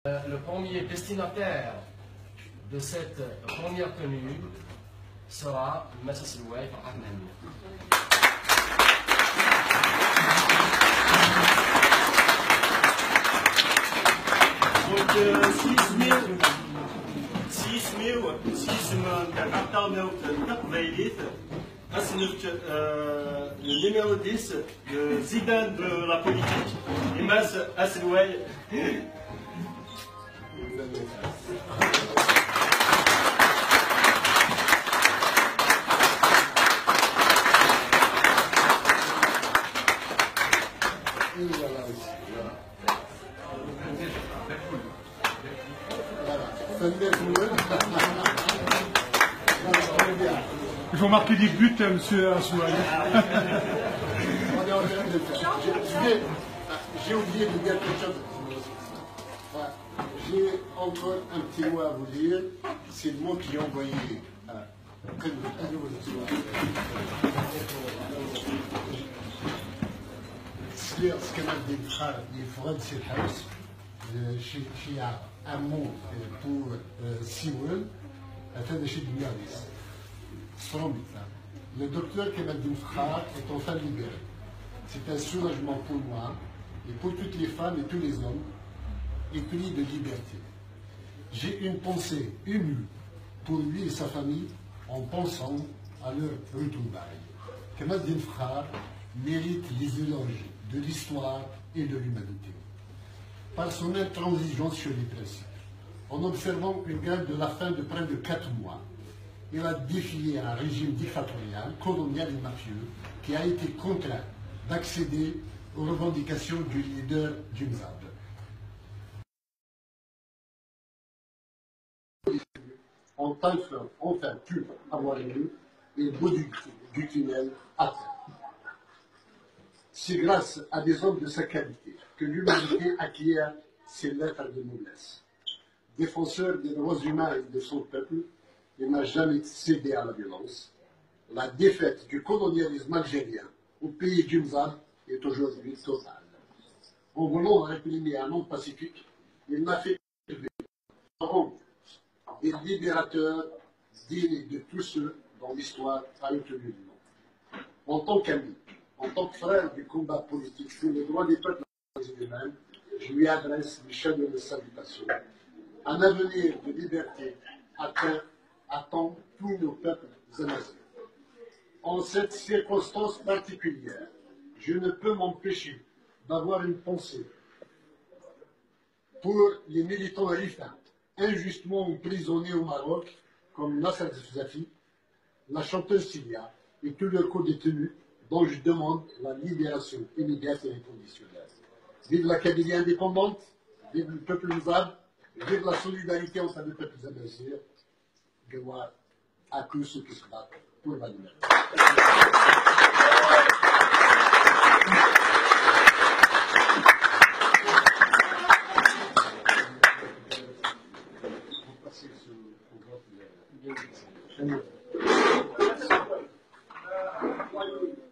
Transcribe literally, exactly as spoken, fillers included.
Le premier destinataire de cette première tenue sera M. Silouay par Ahmed. Donc six mille six le numéro dix, le Zidane de la politique, Imaz Aslouay. Il faut marquer des buts, hein, monsieur Aslouay. J'ai oublié de dire quelque chose. J'ai encore un petit mot à vous dire. C'est le mot qui est envoyé. سلير كمان دي الخارج دي فرنسي الحوس شي شي un mot pour Siouel, afin de chez Dumialis. Le docteur Kemal Dinfra est enfin libéré. C'est un soulagement pour moi et pour toutes les femmes et tous les hommes épris de liberté. J'ai une pensée émue pour lui et sa famille en pensant à leur retrouvailles. Kemal Dinfra mérite les éloges de l'histoire et de l'humanité. Par son intransigeance sur les principes, en observant une guerre de la fin de près de quatre mois, il a défié un régime dictatorial, colonial et mafieux, qui a été contraint d'accéder aux revendications du leader Djimzad. On a enfin pu avoir lieu et le bout du, du tunnel atteint. C'est grâce à des hommes de sa qualité que l'humanité acquiert ses lettres de noblesse. Défenseur des droits humains et de son peuple, il n'a jamais cédé à la violence. La défaite du colonialisme algérien au pays d'Umzad est aujourd'hui totale. En voulant réprimer un homme pacifique, il n'a fait que des libérateurs dignes de tous ceux dont l'histoire a obtenu le nom. En tant qu'ami, en tant que frère du combat politique pour les droits des peuples humains, je lui adresse mes chaleureuses salutations. Un avenir de liberté atteint, attend tous nos peuples amazigh. En cette circonstance particulière, je ne peux m'empêcher d'avoir une pensée pour les militants rifins injustement emprisonnés au Maroc, comme Nasser Zafi, la chanteuse Silia et tous leurs co-détenus dont je demande la libération immédiate et inconditionnelle. Vive la Kabylie indépendante, vive le peuple mouzab, vive la solidarité entre les peuples amazigh, Gawar à tous ceux qui se battent pour la liberté. Thank you.